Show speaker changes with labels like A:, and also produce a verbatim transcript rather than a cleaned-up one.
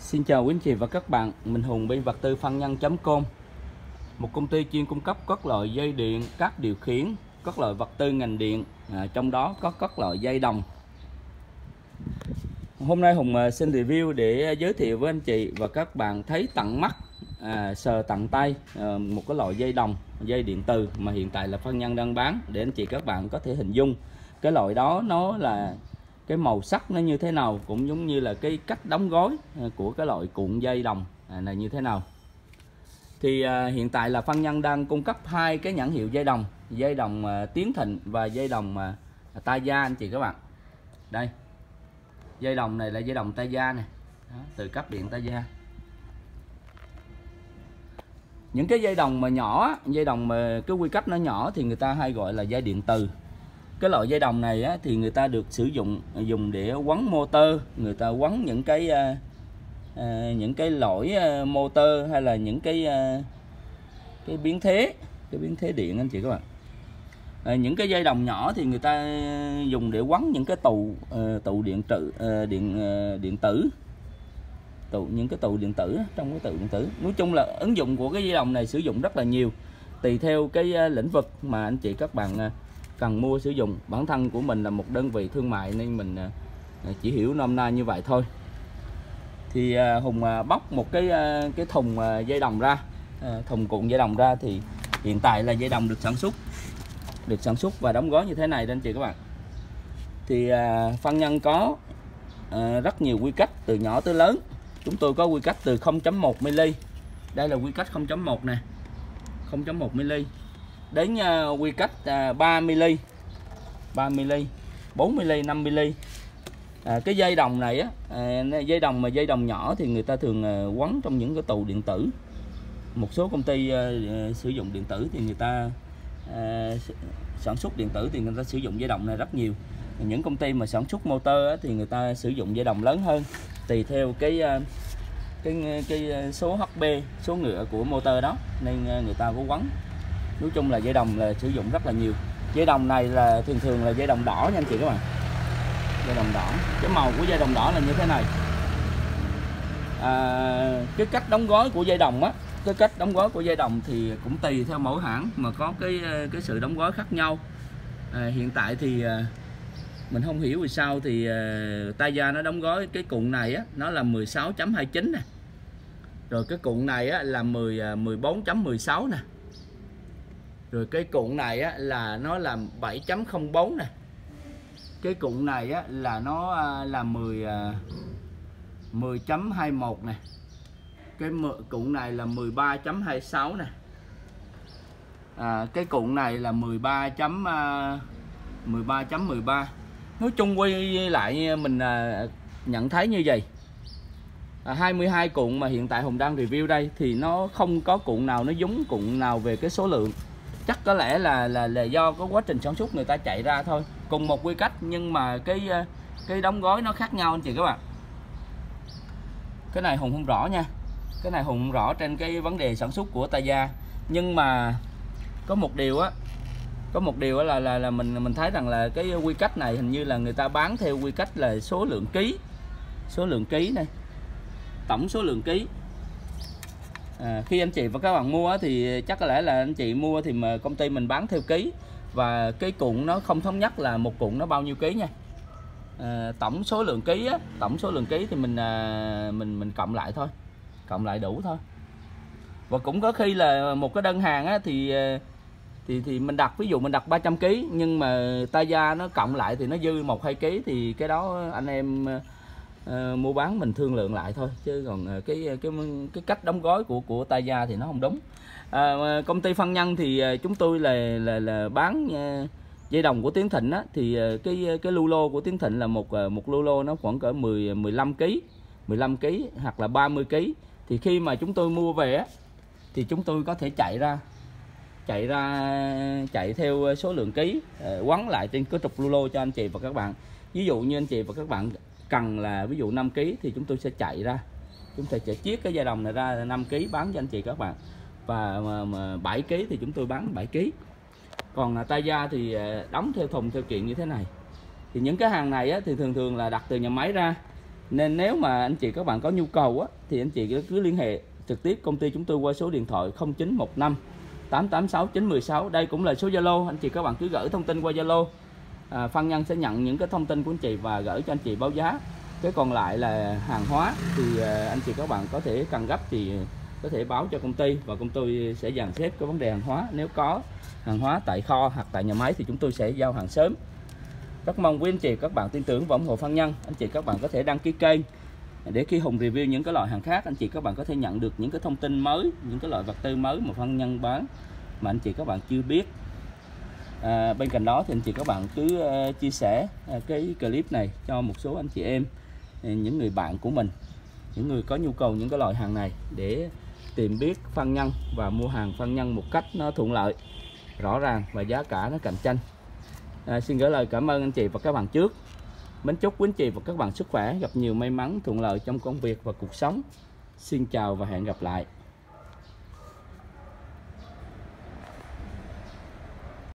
A: Xin chào quý anh chị và các bạn, mình Hùng bên vật tư phân nhân chấm com, một công ty chuyên cung cấp các loại dây điện, các điều khiển, các loại vật tư ngành điện, à, trong đó có các loại dây đồng. Hôm nay Hùng xin review để giới thiệu với anh chị và các bạn thấy tận mắt, à, sờ tận tay à, một cái loại dây đồng, dây điện từ mà hiện tại là phân nhân đang bán, để anh chị các bạn có thể hình dung cái loại đó nó là cái màu sắc nó như thế nào, cũng giống như là cái cách đóng gói của cái loại cuộn dây đồng này như thế nào. Thì à, hiện tại là phân nhân đang cung cấp hai cái nhãn hiệu dây đồng, dây đồng à, Tiến Thịnh và dây đồng à, Taya anh chị các bạn. Đây, dây đồng này là dây đồng Taya này, đó, từ cấp điện Taya. Những cái dây đồng mà nhỏ, dây đồng mà cái quy cách nó nhỏ thì người ta hay gọi là dây điện từ. Cái loại dây đồng này á, thì người ta được sử dụng dùng để quấn motor, người ta quấn những cái uh, uh, những cái lỗi uh, motor hay là những cái uh, cái biến thế, cái biến thế điện anh chị các bạn. Uh, những cái dây đồng nhỏ thì người ta dùng để quấn những cái tụ uh, tụ điện tử uh, điện uh, điện tử tụ những cái tụ điện tử trong cái tụ điện tử. Nói chung là ứng dụng của cái dây đồng này sử dụng rất là nhiều, tùy theo cái uh, lĩnh vực mà anh chị các bạn uh, cần mua sử dụng. Bản thân của mình là một đơn vị thương mại nên mình chỉ hiểu nôm na như vậy thôi. Thì Hùng bóc một cái cái thùng dây đồng ra, thùng cuộn dây đồng ra, thì hiện tại là dây đồng được sản xuất được sản xuất và đóng gói như thế này đó anh chị các bạn. Thì phân nhân có rất nhiều quy cách từ nhỏ tới lớn. Chúng tôi có quy cách từ không chấm một mi-li, đây là quy cách không chấm một nè, không chấm một mi-li, đến uh, quy cách uh, ba mi-li, ba mi-li, bốn mi-li, năm mi-li. À, cái dây đồng này á, à, dây đồng mà dây đồng nhỏ thì người ta thường uh, quấn trong những cái tụ điện tử. Một số công ty uh, sử dụng điện tử thì người ta uh, sản xuất điện tử thì người ta sử dụng dây đồng này rất nhiều. Những công ty mà sản xuất motor á, thì người ta sử dụng dây đồng lớn hơn, tùy theo cái uh, cái cái số hát pê, số ngựa của motor đó nên người ta có quấn. Nói chung là dây đồng là sử dụng rất là nhiều. Dây đồng này là thường thường là dây đồng đỏ nha anh chị các bạn. Dây đồng đỏ, cái màu của dây đồng đỏ là như thế này. À, cái cách đóng gói của dây đồng á, cái cách đóng gói của dây đồng thì cũng tùy theo mỗi hãng mà có cái cái sự đóng gói khác nhau. À, hiện tại thì mình không hiểu vì sao thì uh, Taya nó đóng gói cái cuộn này á, nó là mười sáu chấm hai chín nè. Rồi cái cuộn này á là mười bốn chấm mười sáu nè. Rồi cái cuộn này á là nó là bảy chấm không bốn nè. Cái cuộn này á là nó là mười chấm hai mốt nè. Cái cuộn này là mười ba chấm hai sáu nè. À, cái cuộn này là mười ba chấm mười ba. Nói chung quay lại mình nhận thấy như vậy. À, hai mươi hai cuộn mà hiện tại Hùng đang review đây thì nó không có cuộn nào nó giống cuộn nào về cái số lượng. Chắc có lẽ là là là do có quá trình sản xuất người ta chạy ra thôi. Cùng một quy cách nhưng mà cái cái đóng gói nó khác nhau anh chị các bạn. Cái này Hùng không rõ nha. Cái này Hùng không rõ trên cái vấn đề sản xuất của Taya. Nhưng mà có một điều á, có một điều là là là mình mình thấy rằng là cái quy cách này hình như là người ta bán theo quy cách là số lượng ký. Số lượng ký này. Tổng số lượng ký. À, khi anh chị và các bạn mua thì chắc có lẽ là anh chị mua thì mà công ty mình bán theo ký, và cái cuộn nó không thống nhất là một cuộn nó bao nhiêu ký nha. À, tổng số lượng ký á, tổng số lượng ký thì mình à, mình mình cộng lại thôi, cộng lại đủ thôi. Và cũng có khi là một cái đơn hàng á, thì thì thì mình đặt, ví dụ mình đặt ba trăm ký nhưng mà Taya nó cộng lại thì nó dư một hai ký, thì cái đó anh em Uh, mua bán mình thương lượng lại thôi, chứ còn uh, cái cái cái cách đóng gói của của Taya thì nó không đúng. Uh, công ty phân nhân thì uh, chúng tôi là là là bán uh, dây đồng của Tiến Thịnh á, thì uh, cái cái lu lô của Tiến Thịnh là một uh, một lu lô nó khoảng cỡ mười mười lăm ký, mười lăm ký hoặc là ba mươi ký. Thì khi mà chúng tôi mua về á thì chúng tôi có thể chạy ra chạy ra chạy theo số lượng ký, uh, quấn lại trên cái trục lu lô cho anh chị và các bạn. Ví dụ như anh chị và các bạn cần là ví dụ năm ký thì chúng tôi sẽ chạy ra, chúng ta sẽ chiết cái dây đồng này ra năm ký bán cho anh chị các bạn, và mà, mà bảy ký thì chúng tôi bán bảy ký. Còn là Taya thì đóng theo thùng theo kiện như thế này. Thì những cái hàng này á, thì thường thường là đặt từ nhà máy ra, Nên nếu mà anh chị các bạn có nhu cầu á, thì anh chị cứ liên hệ trực tiếp công ty chúng tôi qua số điện thoại không chín một năm tám tám sáu chín một sáu. Đây cũng là số Zalo, anh chị các bạn cứ gửi thông tin qua Zalo. À, Phan Nhân sẽ nhận những cái thông tin của anh chị và gửi cho anh chị báo giá. Cái còn lại là hàng hóa thì anh chị các bạn có thể cần gấp thì có thể báo cho công ty và công ty sẽ dàn xếp cái vấn đề hàng hóa. Nếu có hàng hóa tại kho hoặc tại nhà máy thì chúng tôi sẽ giao hàng sớm. Rất mong quý anh chị các bạn tin tưởng và ủng hộ Phan Nhân. Anh chị các bạn có thể đăng ký kênh để khi Hùng review những cái loại hàng khác, anh chị các bạn có thể nhận được những cái thông tin mới, những cái loại vật tư mới mà Phan Nhân bán mà anh chị các bạn chưa biết. À, bên cạnh đó thì anh chị các bạn cứ uh, chia sẻ uh, cái clip này cho một số anh chị em, những người bạn của mình, những người có nhu cầu những cái loại hàng này để tìm biết Phan Nhân và mua hàng Phan Nhân một cách nó thuận lợi, rõ ràng và giá cả nó cạnh tranh. À, xin gửi lời cảm ơn anh chị và các bạn trước. Mến chúc quý anh chị và các bạn sức khỏe, gặp nhiều may mắn thuận lợi trong công việc và cuộc sống. Xin chào và hẹn gặp lại.